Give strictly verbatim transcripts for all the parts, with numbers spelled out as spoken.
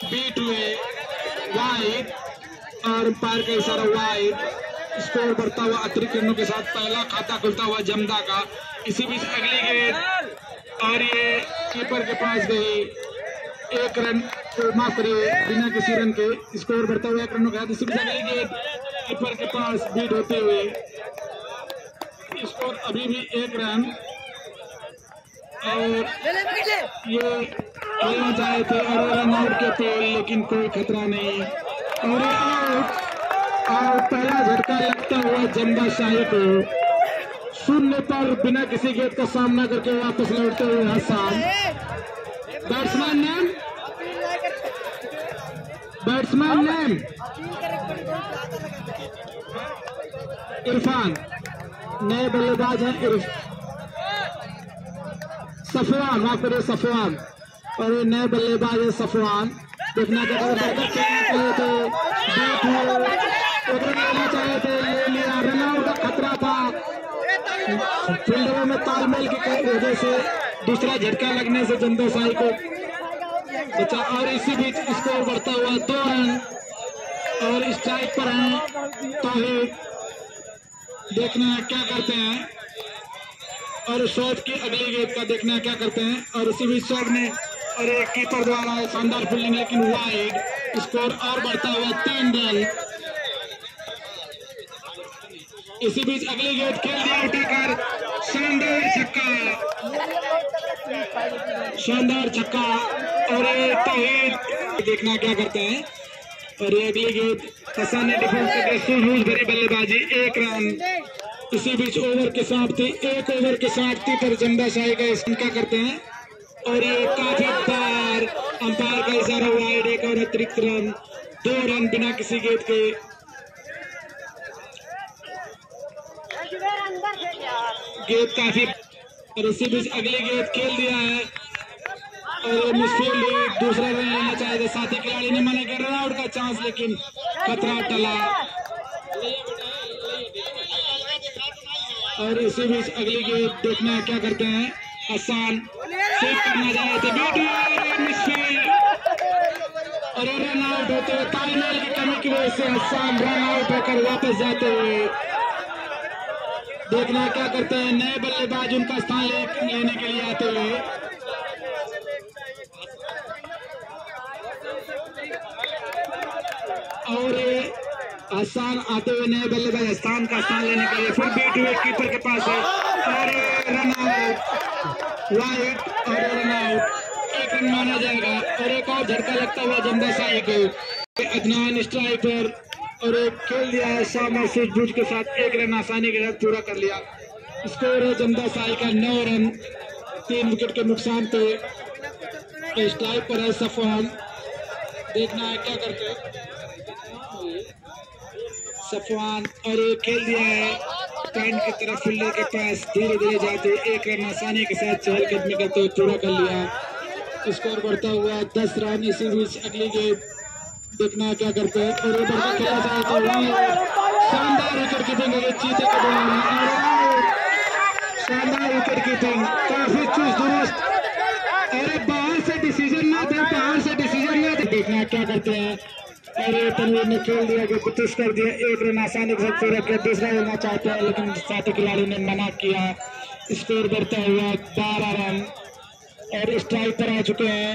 Beat हुए wide और umpire का इशारा वाइड। स्कोर बढ़ता हुआ अतिरिक्त रनों के साथ पहला खाता खुलता हुआ जमदा का। इसी बीच अगली गेंद और ये कीपर के पास गई, एक रन तो माफ करिए बिना किसी रन के। स्कोर बढ़ता हुआ एक रनों के साथ। इसी बीच अगली गेंद कीपर के पास बीट होते हुए स्कोर अभी भी एक रन। और ये खेलना चाहे थे और रन आउट के थे लेकिन कोई खतरा नहीं। और आउट और पहला झटका लगता हुआ जमदा शाही को शून्य पर बिना किसी गेंद का सामना करके वापस लौटते हुए Hasan. Batsman name batsman name Irfan, नए बल्लेबाज हैं इरफान सफवान, माफ करिए सफवान, और ये नए बल्लेबाज है सफवान। देखना चाहे थे ले लिया, रनआउट का खतरा था। फील्डरों में तालमेल की वजह से दूसरा झटका लगने से जमदा शाही को बचा। और इसी बीच स्कोर बढ़ता हुआ दो रन और स्ट्राइक पर हैं तौहीद। देखना क्या करते हैं और शॉट की अगली गेंद का देखना क्या करते हैं। और इसी बीच शॉट में और एक कीपर द्वारा शानदार फील्डिंग लेकिन वाइड। स्कोर और बढ़ता हुआ तीन रन। इसी बीच अगली गेंद खेल दिया उठाकर, शानदार छक्का, शानदार छक्का। और ये तौहीद देखना क्या करते हैं। और ये अगली गेंद हसन ने डिफेंस करके सूझबूझ भरी बल्लेबाजी, एक रन। इसी बीच ओवर के समाप्ति, एक ओवर के समाप्ति पर जमदा शाही का क्या करते हैं। और ये काफी बार अंपायर का इशारा वाइड, एक और अतिरिक्त रन, दो रन बिना किसी गेंद के। गेंद काफी और इसी बीच अगली गेंद खेल दिया है और मिसफील्ड, दूसरा रन लेना चाहे थे साथी खिलाड़ी ने, माना कि रन आउट का चांस लेकिन खतरा टला। और इसी बीच अगली गेंद देखना क्या करते हैं। हसन सेव करना चाहे थे, मिसफील्ड और रन आउट होते हुए तालमेल की कमी की वजह से हसन रन आउट होकर वापस जाते हुए। देखना क्या करते हैं नए बल्लेबाज उनका स्थान ले, लेने के लिए आते हुए। और हसन आते हुए नए बल्लेबाज स्थान का स्थान लेने के लिए फिर बीट हुए कीपर के पास है और रन आउट वाइड और रन आउट, एक रन माना जाएगा। और एक और झटका लगता हुआ जमदा शाही को, अदनान स्ट्राइकर और एक खेल दिया है सामने सूझबूझ के साथ, एक रन आसानी के साथ पूरा कर लिया। स्कोर है जमदा शाही का नौ रन, तीन विकेट के नुकसान पे। स्ट्राइक पर है सफवान, देखना है क्या करते सफवान। और एक खेल दिया है पॉइंट की तरफ फील्डर के पास, धीरे धीरे जाते एक रन आसानी के साथ चहलकदमी करते हुए पूरा कर लिया। स्कोर बढ़ता हुआ दस रन। इसी बीच अगली गेंद देखना क्या करते हैं और ये बढ़ता खेला जाए तो शानदार विकेट कीपिंग चीते के दौरान, शानदार विकेट कीपिंग, काफी चुस्त दुरुस्त। अरे बाहर से डिसीजन ना दे, बाहर से डिसीजन ना दे। देखना क्या करते हैं और ये तनवीर ने खेल दिया कि कुछ कर दिया, एक रन आसानी के साथ पूरा किया। दूसरा लेना चाहते हैं लेकिन साथी खिलाड़ी ने मना किया। स्कोर बढ़ता हुआ बारह रन और स्ट्राइक पर आ चुके हैं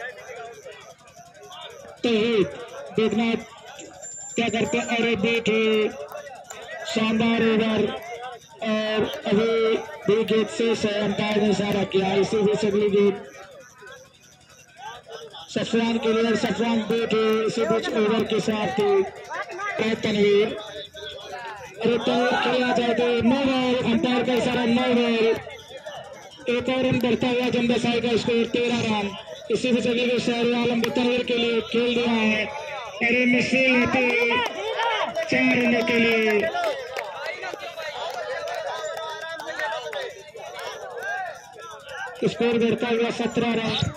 तौहीद। देखना क्या करते हैं। अरे बीट शानदार ओवर और अभी भी गेंद से अंपायर ने इशारा किया। इसी बीच अगली गेंद सफवान के लिए, सफवान बीट इसी बीच ओवर के साथ तनवीर। अरे तनवीर खेलना चाहते नो बॉल, अंपायर का इशारा नो बॉल। एक और रन बढ़ता हुआ जमदा शाही का स्कोर तेरह रन। इसी बीच अगली शहर आलम तनवीर के लिए खेल दिया है। अरे मिसिल होती चार रनों के लिए। स्कोर बढ़ता हुआ सत्रह रन।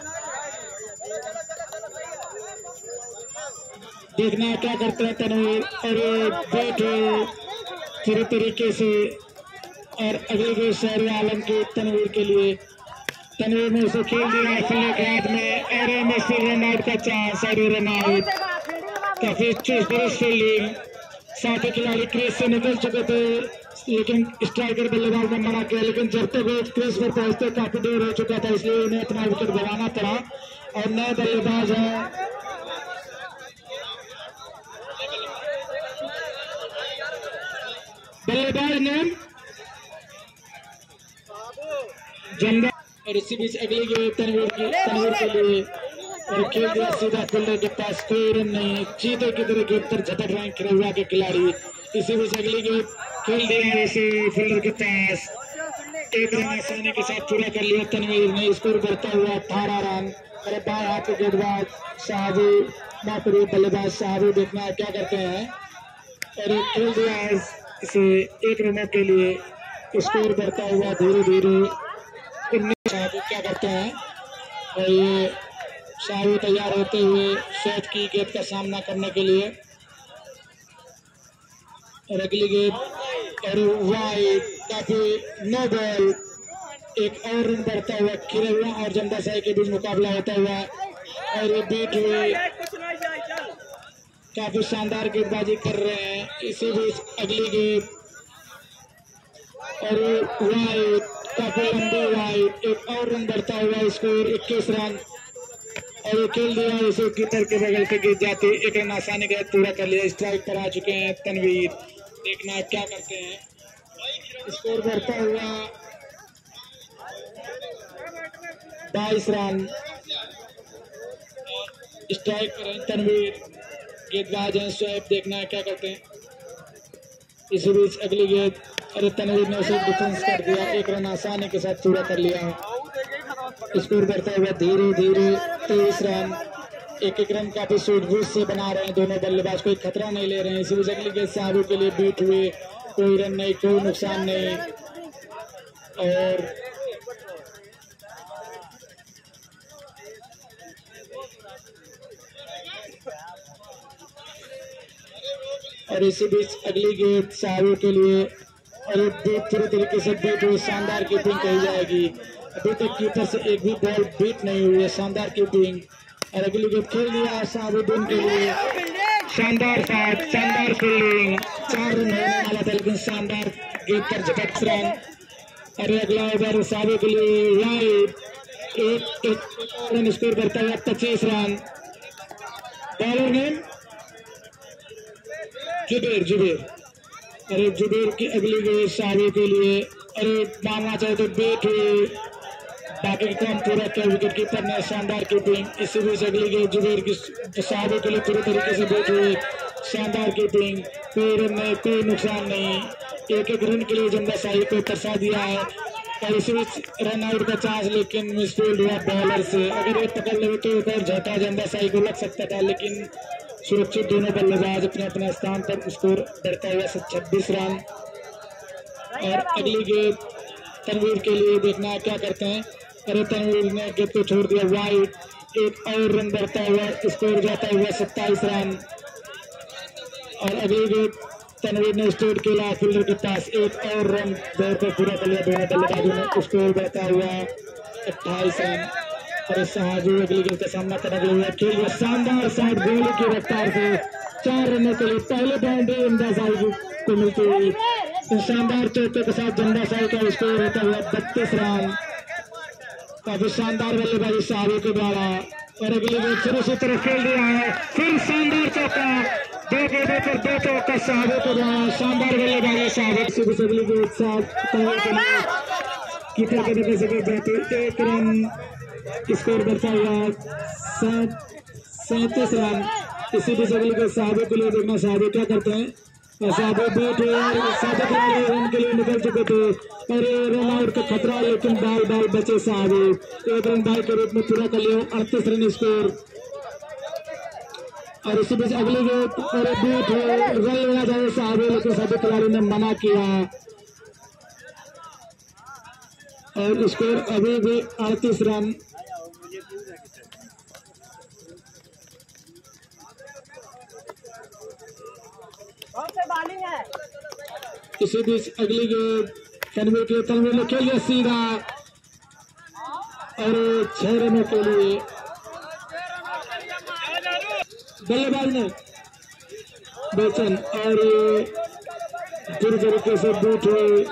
देखना क्या करते हैं तनवीर और बैट पूरी तरीके से। और अगली गेंद शहर आलम की तनवीर के लिए, तनवीर ने उसे खेल दिया फील्डर के हाथ में और मिस्टर रन आउट का चांस और रन आउट। काफी चुस्त फील्डिंग, साथ ही खिलाड़ी क्रीज से निकल चुके थे लेकिन स्ट्राइकर बल्लेबाज ने मना किया, लेकिन जब तक वो क्रीज पर पहुंचते काफी देर हो चुका था इसलिए उन्हें अपना विकेट गंवाना पड़ा। और नए बल्लेबाज है बल्लेबाज ने जंदा और इसी बीच अगली गेंद तनवीर की तनवीर के लिए और खेल दिया सीधा फील्डर के पास, कोई रन नहीं, चीते की तरह गेंद पर झटक रहे हैं खिरौआ के खिलाड़ी। इसी बीच अगली गेंद खेल दिया इसे फील्डर के पास, एक रन आसानी के साथ पूरा कर लिया तनवीर ने, स्कोर बढ़ता हुआ अठारह रन। अरे बाएं हाथ के गेंदबाज शाहबू बापरी बल्लेबाज शाहबू देखना क्या करते हैं और खेल दिया इसे एक रनों के लिए, स्कोर बढ़ता हुआ धीरे धीरे उन्नीस। शाहबू क्या करते हैं और ये शाहबू तैयार होते हुए शॉट की गेंद का सामना करने के लिए और अगली गेंद और वाइड काफी नो बॉल, एक और रन बढ़ता हुआ खिरौआ और जमदा साई के बीच मुकाबला होता हुआ और ये बीट हुए काफी शानदार गेंदबाजी कर रहे हैं। इसी बीच अगली गेंद और वाइड काफी लंबी वाइड, एक और रन बढ़ता हुआ, स्कोर इक्कीस रन और खेल दिया इसे कीपर के बगल से गिर जाती, एक रन आसानी के साथ पूरा कर लिया। स्ट्राइक पर आ चुके हैं तनवीर, देखना क्या करते हैं, स्कोर बढ़ता हुआ बाईस रन। स्ट्राइक पर तनवीर, गेंदबाज हैं शोएब, देखना है क्या करते हैं। इसी बीच अगली गेंद अरे तनवीर ने उसे डिफेंस कर दिया, एक रन आसानी के साथ पूरा कर लिया। स्कोर बढ़ता हुआ धीरे धीरे तेईस रन, एक एक रन काफी सूझबूझ से बना रहे हैं दोनों बल्लेबाज, कोई खतरा नहीं ले रहे हैं। इसी बीच अगली गेंद शाहबू के लिए बीट हुए, कोई रन नहीं, कोई नुकसान नहीं और और इसी बीच अगली गेंद शाहबू के लिए और बीट पूरी तरीके से बीट हुई, शानदार कीपिंग कही जाएगी। अभी तक कीपर से एक भी बॉल बीट नहीं हुई है, शानदार कीपिंग और अगली गेंद खेल दिया शाहबुद्दीन के लिए, शानदार शॉट, शानदार फील्डिंग, चार रन होने वाला था लेकिन शानदार गेंद पर झटक रन। अरे अगला ओवर शाहबू के लिए वाइड, एक एक रन, स्कोर बढ़ता हुआ पच्चीस run. Bowler name Zubair Zubair अरे जुबेर की अगली गेंद शाहबू के लिए, अरे मानना चाहे तो बीट हुई, बाकी काम पूरा किया विकेट कीपर ने, शानदार कीपिंग। इसी बीच अगली गेंद जुबेर की शाहबू के लिए पूरी तरीके से बीट हुई, शानदार कीपिंग, कोई रन नहीं, कोई नुकसान नहीं, एक एक रन के लिए जमदा साई को तरसा दिया है और इसी बीच रन आउट का चांस लेकिन मिसफील्ड हुआ बॉलर से। अगर ये पकड़ ले तो एक और झटका जमदा साई को लग सकता था लेकिन सुरक्षित दोनों बल्लेबाज अपने अपने स्थान पर, स्कोर बढ़ता हुआ छब्बीस रन। और अगली गेंद तनवीर के लिए, देखना क्या करते हैं। अरे तनवीर ने गेंद को छोड़ दिया वाइड, एक और रन बढ़ता हुआ, स्कोर जाता हुआ सत्ताईस रन। और अगली गेंद तनवीर ने स्टोर किया फील्डर के पास, एक और रन दौड़ कर पूरा कर लिया दोनों बल्लेबाजों ने, स्कोर बढ़ता हुआ अट्ठाईस रन। और शाहजू अगली गेंद का सामना करने के लिए खेल शानदार शॉट, गोली की रफ्तार से चार रनों के लिए पहले बाउंड्री जमदा साई को मिलती हुई, शानदार चौके के साथ जमदा साई का स्कोर होता हुआ बत्तीस रन। काफी शानदार बल्लेबाजी शाहजू के द्वारा और अगली गेंद फिर उसी तरफ खेल दिया है, फिर शानदार चौका, दो गेंदों पर दो चौका शाहजू के द्वारा, शानदार बल्लेबाजी शाहजू। अगली गेंद कीपर के देखे से जाती, एक रन, स्कोर बढ़ता हुआ सैंतीस रन। इसी बीच अगली गेंद शाहजू के लिए, देखना शाहजू क्या करते हैं। शाहजू बीट सादे खिलाड़ी रन के लिए निकल चुके थे और रन आउट का खतरा लेकिन बाल बाल बचे शाहजू, एक रन बाल के रूप में पूरा कर लिया, अड़तीस रन स्कोर। और इसी बीच अगली गेंद और बीट रन लेना चाहिए शाहजू लेकिन सादे खिलाड़ी ने मना किया और स्कोर अभी भी अड़तीस रन। इसी बीच अगली गेंद तनवीर के, तनवीर ने खेल लिया सीधा और छह रनों के लिए बल्लेबाज ने बेचन और पूरी तरीके से बूट हुए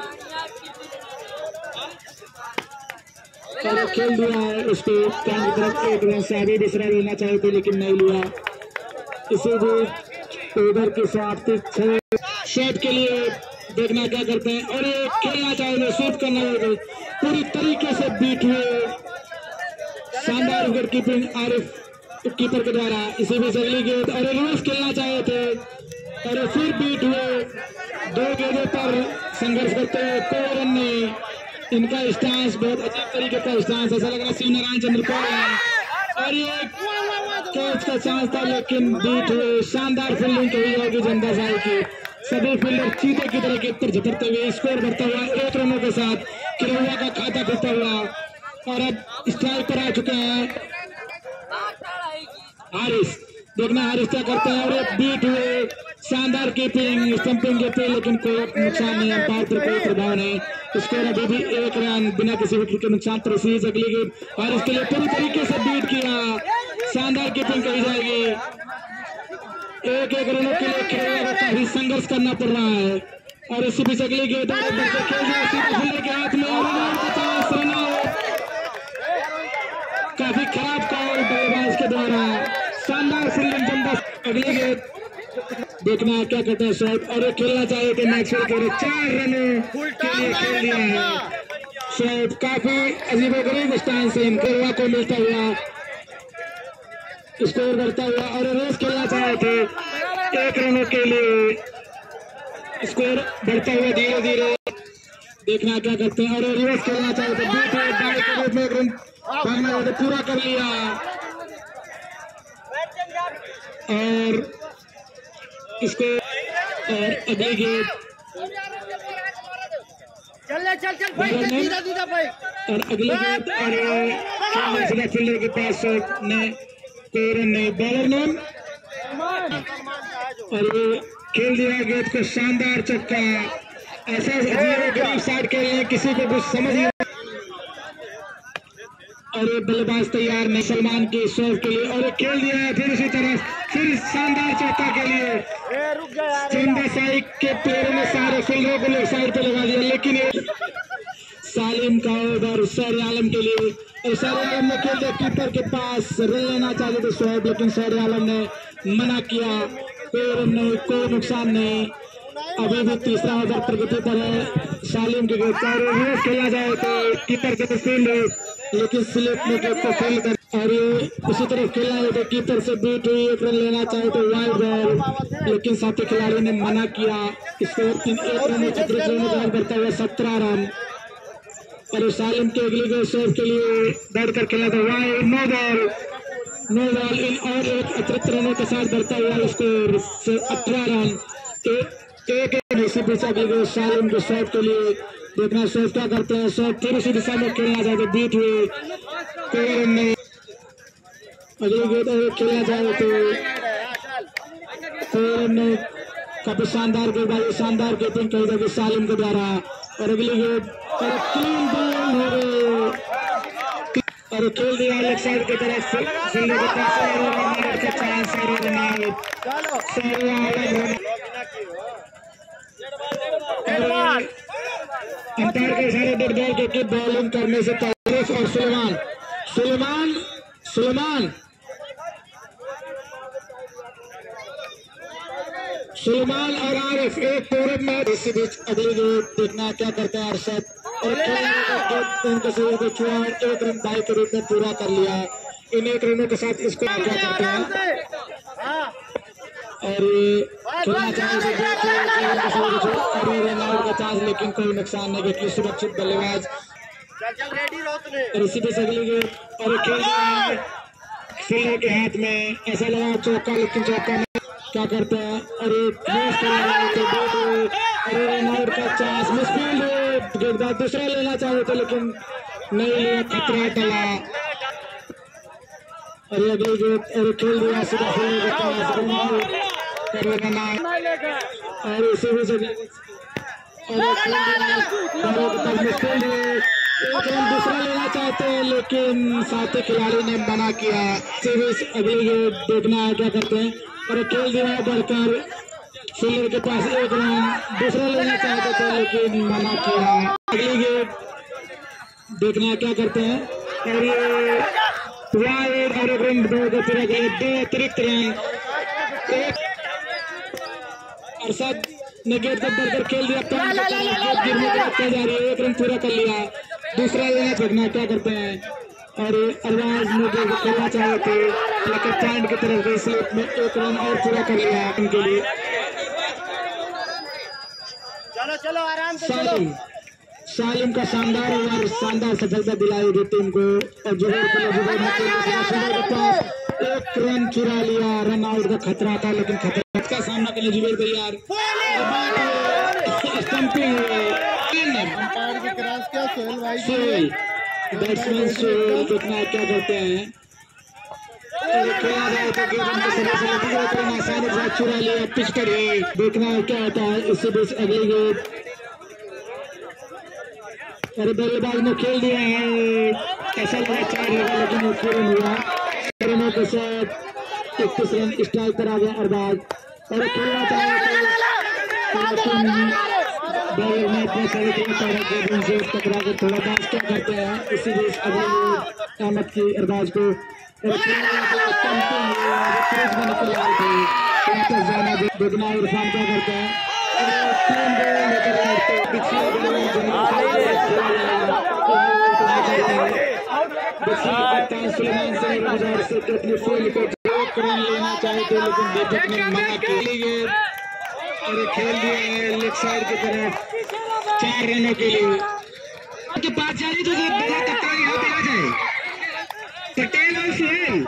और खेल दिया है उसको कैन की तरफ। एक रन से आगे दूसरा लेना चाहे थे लेकिन नहीं लिया। इसी भी उधर के साथ छह शॉट के लिए देखना क्या करते हैं और ये खेलना चाहेंगे शूट करना होगा पूरी तरीके से बीट हुए शानदार विकेट कीपिंग आरिफ कीपर के द्वारा। इसी बीच अगली गेंद और रिवर्स खेलना चाहे थे और फिर बीट हुए दो गेंदों पर संघर्ष करते हुए कोई रन नहीं। इनका स्टांस बहुत अजीब तरीके का स्टांस, ऐसा लग रहा है शिव नारायण चंद्र कौर है और ये कैच का चांस था लेकिन बीट हुए। शानदार फील्डिंग हुई होगी जनता साहब की। सभी फील्डर चीते की तरह के ऊपर झपटते हुए स्कोर बढ़ता हुआ एक रनों के साथ किरौआ का खाता खुलता हुआ और अब स्ट्राइक पर आ चुके हैं हारिस। देखना हारिस क्या करते हैं और एक बीट हुए शानदार कीपिंग स्टंपिंग के पे लेकिन कोई नुकसान नहीं, अंपायर पर कोई प्रभाव नहीं। स्कोर अभी भी एक रन बिना किसी विकेट के नुकसान पर सीरीज अगली गेंद और इसके लिए पूरी तरीके से बीट किया। शानदार कीपिंग कही जाएगी। एक एक रनों के लिए खिलाड़ी को काफी संघर्ष करना पड़ रहा है और इसी बीच अगली गेंद के हाथ में काफी खराब कॉल बल्लेबाज के द्वारा। शानदार फील्डिंग जनता। अगली गेंद देखना क्या करता है शॉट और ये खेलना चाहिए थे मैक्सवेल के चार रनों के लिए खेल दिया है शॉट। काफी अजीबोगरीब स्टांस से इनको को मिलता हुआ स्कोर बढ़ता हुआ और रेस खेलना चाहे थे एक रनों के लिए स्कोर बढ़ता हुआ धीरे धीरे। देखना क्या करते हैं और रिवर्स खेलना चाहे थे बीट हुए बाई के रूप में एक रन भागना होता पूरा कर लिया और इसको और अगली गेंद और अगली गेंद और फील्डर के पास ने कोई रन नहीं बॉलर ने और वो खेल दिया गेंद को शानदार चक्का। ऐसा गरीब साइड खेल रहे हैं किसी को कुछ समझ नहीं और ये बल्लेबाज तैयार नहीं सलमान की शॉट के लिए और खेल दिया है फिर उसी तरफ फिर शानदार चौका के लिए चंदा साई के प्लेयरों ने सारे फील्डरों को साइड पे लगा दिया लेकिन सालिम का ओवर सौर्य आलम के लिए और सौर्य आलम ने खेल दिया कीपर के पास रन लेना चाहते थे शॉट लेकिन सौर्य आलम ने मना किया। कोई रन नहीं कोई नुकसान नहीं। अभी भी तीसरा ओवर प्रगति पर है सालिम के रिवर्स खेला जाए तो कीपर के फील्ड लेकिन स्लिप में को फील्ड कर और ये उसी तरफ खेलना है तो कीपर से बीट हुई एक रन लेना चाहे तो वाइड बॉल लेकिन साथी खिलाड़ी ने मना किया। स्कोर तीन एक रन करता हुआ सत्रह रन और सालिम के अगली गेंद शॉट के लिए दौड़कर खेला था wide no ball no ball इन और एक अतिरिक्त रनों के साथ बढ़ता हुआ स्कोर से अठारह रन एक एक इसी बीच अगली गेंद सालिम के शॉट के लिए देखना शॉट क्या करते हैं शॉट फिर उसी दिशा में खेलना चाहते बीट हुए कोई रन नहीं। अगली गेंद और खेलना चाहे तो कोई रन नहीं। काफी शानदार गेंदबाजी शानदार कीपिंग कही जाएगी सालिम के द्वारा और अगली गेंद और क्लीन बॉल हो गई और खेल दिया लेग साइड की तरफ फील्डर के पास का चांस अंपायर के इशारे डेड बॉल के की बॉलिंग करने से पहले और सुलेमान सुलेमान सुलेमान सुलेमान और आरिफ एक पूरे में इसी बीच अगली गेंद देखना क्या करते हैं अरशद और एक रन बाई के रूप में पूरा कर लिया। इन एक रनों के साथ इसको क्या करते हैं और खेलना चाहे रन आउट का चांस लेकिन कोई नुकसान नहीं क्योंकि सुरक्षित बल्लेबाज और इसी बीच अगली गेंद और खेल फील्डर के हाथ में ऐसा लगा चौका लेकिन चौका में क्या करते हैं और रन आउट का चांस मुश्किल गेंदबाज दूसरा लेना चाहे थे लेकिन नहीं लिया खतरा टला और अगली गेंद और खेल दिया सीधा फील्डर के पास और इसी वजह एक रन दूसरा लेना चाहते हैं लेकिन साथी खिलाड़ी ने मना किया। अगली गेंद देखना है क्या करते हैं और खेल दिया बढ़कर फील्डर के पास एक रन दूसरा लेना चाहते थे लेकिन मना किया। अगली गेंद देखना है क्या करते हैं और ये वाइड और एक रन दो दो अतिरिक्त रन। अरशद ने गेंद को बढ़कर खेल दिया, गेंद गिरने के बाद जा रही है, एक रन पूरा कर लिया। दूसरा लेना देखना क्या करते हैं और अरबाज ने जो करना चाहे थे लेकिन पॉइंट की तरफ गई, स्लिप में एक रन और पूरा कर लिया उनके लिए। चलो चलो आराम से सालिम सालिम का शानदार ओवर, शानदार सफलता दिलाई थी टीम को और जुबैर को जुबैर ने एक रन चुरा लिया। रन आउट का खतरा था लेकिन खतरा का सामना करने जुबैर तैयार। बैट्समैन सोहेल देखना क्या करते हैं आसानी से चुरा लिया, पिच कर देखना क्या होता है। इससे बीच अगली गेंद अरे बल्लेबाज ने खेल दिया है, ऐसा लगा चार होगा लेकिन वो पूरा हुआ। रनों के साथ इक्कीस रन स्ट्राइक पर आ गया अरबाज और खेलना चाहे टकरा कर थोड़ा डांस क्या करते हैं। इसी बीच अगली अहमद की अरबाज को देखना इरफान क्या करते हैं लेना चाहे थे लेकिन दीपक ने मना किया और खेल दिया है लेग साइड की तरफ चार रनों के लिए। के पास जाने तो बड़ा कप्तान यहाँ पे आ जाए, पटेल और सुहेल।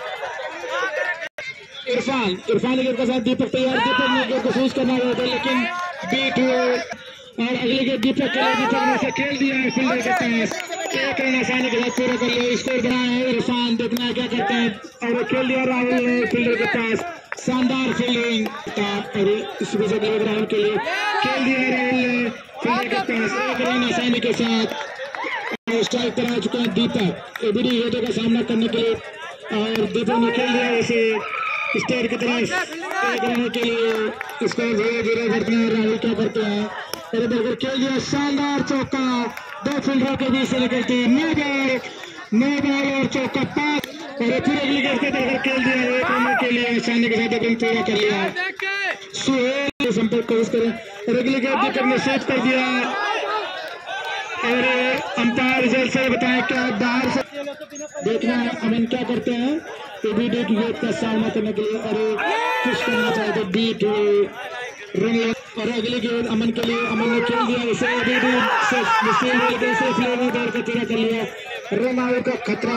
इरफान इरफान के साथ दीपक तैयार, दीपक ने कोशिश करना होता लेकिन बीट हुए और अगली गेंद दीपक के लिए दीपक ने से खेल दिया है फील्डर के पास, एक रन आसानी के साथ पूरा कर लिया, स्कोर बनाया है। इरफान देखना क्या करते हैं और खेल दिया राहुल ने फील्डर के पास, शानदार फील्डिंग और इस वजह से राहुल के लिए खेल दिया राहुल ने फील्डर के पास, एक रन आसानी के साथ स्ट्राइक पर आ चुके हैं दीपक एबीडी हेडर का सामना करने के लिए और दीपक ने खेल दिया इसे स्टेट की तरफ एक रन के लिए। इसको धीरे धीरे करते हैं राहुल क्या करते हैं और इधर खेल दिया शानदार चौका, दो फील्डरों के बीच से निकलती नो बॉल नो बॉल और चौका पास और फिर अगली गेंद के तरफ खेल दिया एक रन के लिए आसानी के साथ एक रन पूरा कर लिया। सुहेल संपर्क कोशिश करें और अगली गेंद दीपक ने सेव कर दिया और अंपायर रिजल्ट से बताएं क्या बाहर से देखना है अमन क्या करते हैं एबीडी की गेंद का सामना करने के लिए और पुश करना चाहते बीट रन और अगली गेंद अमन के लिए, अमन ने खेल दिया इसे एबीडी से फ्लेवर दौड़ कर पूरा कर लिया, रन आउट का खतरा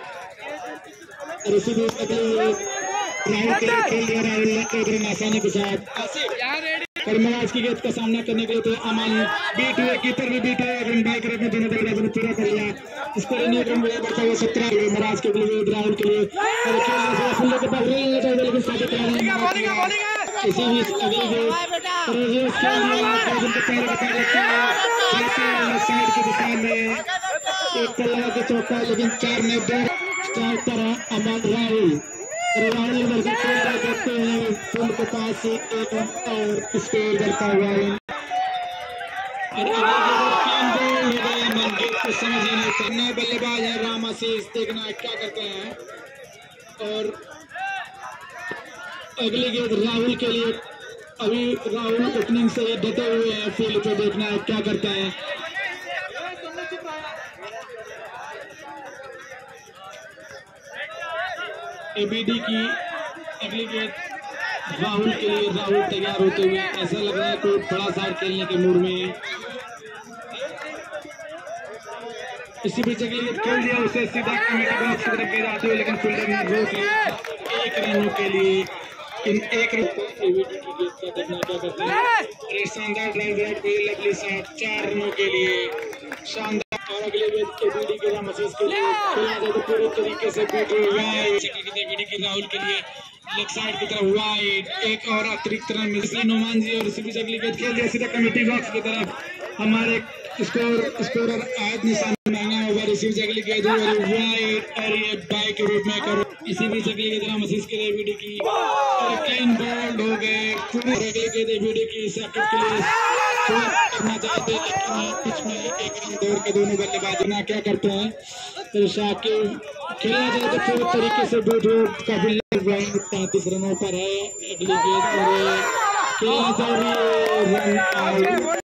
और इसी बीच अगली राहुल के लिए खेल दिया राहुल ने एक रन आसानी के साथ और महाराज की गेंद का सामना करने के लिए तो अमन बीट हुए, कीपर भी बीट हुए, रन बाइक रखने दोनों दल पूरा कर लिया। इसको एक रन मिला बढ़ता हुआ सत्रह महाराज के लिए राहुल के लिए और फुल्ले के पास लेकिन साथ इसी बीच अगली गेंद साइड की दिशा में एक लगा के चौका लेकिन चार ने दो स्ट्राइक पर अमन राहुल राहुल देखते हैं फुल के पास से एक रन और स्कोर करता हुआ है कुछ समझ ही नहीं करना। बल्लेबाज है राम आशीष देखना क्या करते हैं और अगली गेंद राहुल के लिए, अभी राहुल ओपनिंग से डटे हुए हैं फील्ड पे, देखना है क्या करते हैं। एबीडी की अगली गेंद राहुल के लिए, राहुल तैयार होते हुए ऐसा लग रहा है कोई बड़ा साइड खेलने के मूड में है। इसी बीच अगली गेंद खेल दिया उसे सीधा कमेटी बॉक्स की तरफ भेज जाती है लेकिन फील्डर ने रोक लिया एक रनों के लिए। इन एक रन एबीडी की गेंद का देखना क्या करते हैं, शानदार ड्राइव है कोई लवली शॉट चार रनों के लिए शानदार और अगले गेंद एबीडी के राम आशीष के लिए खेला जाए तो पूरे तरीके से बीट हुआ एबीडी की राहुल के लिए लेग साइड की तरफ वाइड एक और अतिरिक्त रन मिले नोमान जी और इसी बीच अगली गेंद खेल दिया सीधा कमेटी बॉक्स की तरफ। हमारे स्कोर स्कोरर आयत निशान रिसीव से अगली गेंद और वाइड और ये बाई के रूप में करो। इसी बीच अगली गेंद राम आशीष के लिए वीडी की और क्लीन बॉल्ड हो गए। अगली गेंद वीडी की सेकंड के लिए करना चाहते लेकिन पिच में एक रन दौड़ के दोनों बल्लेबाज ना क्या करते हैं फिर शाकिब खेलना चाहते पूरी तरीके से डूड काफी तैंतीस रनों पर है। अगली गेंद और खेलना चाह रही है रन आउट।